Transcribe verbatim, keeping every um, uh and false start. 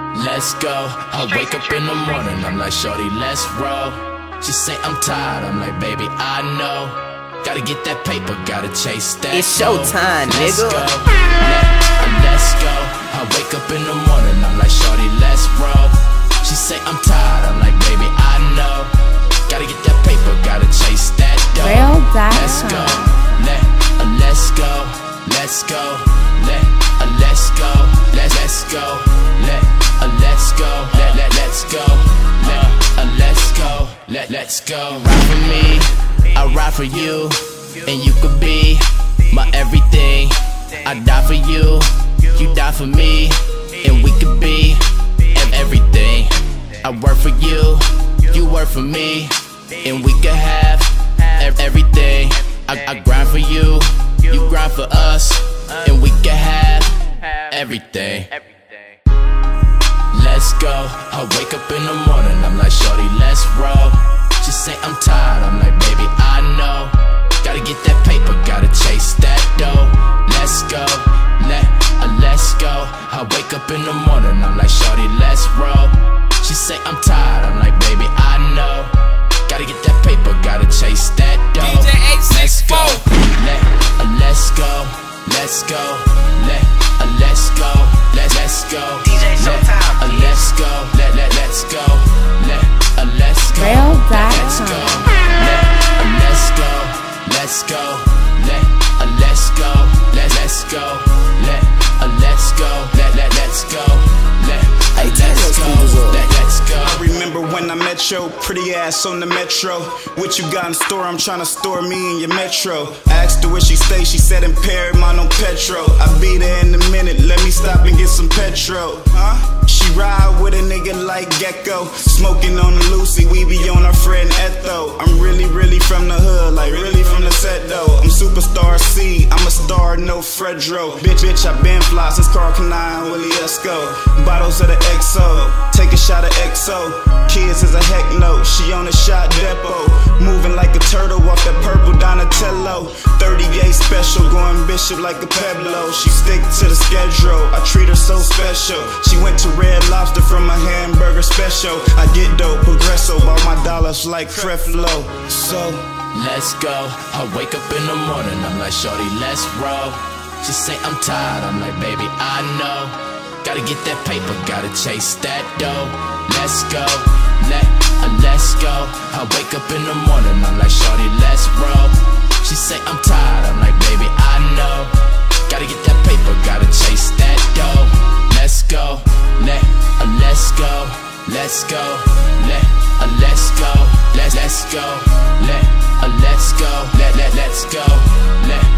Let's go. I wake up in the morning, I'm like, shorty, let's roll. She say I'm tired, I'm like, baby, I know. Gotta get that paper, gotta chase that. It's showtime, let's nigga. Go. Let, let's go. I wake up in the morning, I'm like, shorty, let's roll. She say I'm tired, I'm like, baby, I know. Gotta get that paper, gotta chase that dough. Let's go. Let, let's go. Let's go. Let, let's go. Let, let's go. Let, let's go. Let, let, let's go. Let, let's go. Let, let's go. Ride for me, I ride for you, and you could be my everything. I die for you, you die for me, and we could be everything. I work for you, you work for me, and we could have everything. I, I grind for you, you grind for us, and we could have everything. Let's go. I wake up in the morning, I'm like, shorty, let's roll. She say I'm tired, I'm like, baby, I know. Gotta get that paper, gotta chase that dough. Let's go. Let, let's go. I wake up in the morning, I'm like, shorty, let's roll. She say I'm tired, I'm like, baby, I know. Gotta get that paper, gotta chase that dough. D J eight six four. Let, let's go. Let's go. Let, let's go. Let, let's go. D J Showtime. Let, let's go. Let, let, let's go. Let, let's go. Let's go. Let, let's go. Let's go. Let, let's go. Let, let's go. Let, let's go. Let, let, let's go. Let, let's go. Let, let's go. I remember when I met your pretty ass on the metro. What you got in store? I'm trying to store me in your metro. I asked her where she stay, she said in Paramount on Petro. I'll be there in a minute, let me stop and get some petrol. Huh? She ride with a nigga like Gecko, smoking on the Lucy, we be on our friend Etho. I'm really, really from the hood, like really from the set though. I'm superstar C, I'm a star, no Fredro. Bitch, bitch, I been fly since Carl Canine, Willie Esco. Bottles of the X O, take a shot of X O. Kids is a heck no, she on a shot depot. Moving like a turtle off that purple Donatello. thirty-eight special, going bishop like a Pueblo. She stick to the schedule, I treat her so special. She went to Red Lobster from a hamburger special. I get dope, Progresso, all my dollars like Creflo. So let's go. I wake up in the morning, I'm like, shorty, let's roll. She say I'm tired, I'm like, baby, I know. Gotta get that paper, gotta chase that dough. Let's go. Let, let's go. I wake up in the morning, I'm like, shorty, let's roll. She say I'm tired, I'm like, baby, I know. Gotta get that paper, gotta chase that dough. Let's go. Let, let's go. Let's go. Let, let's go. Let, let's go. Let, let's go. Let, let, let's go. Let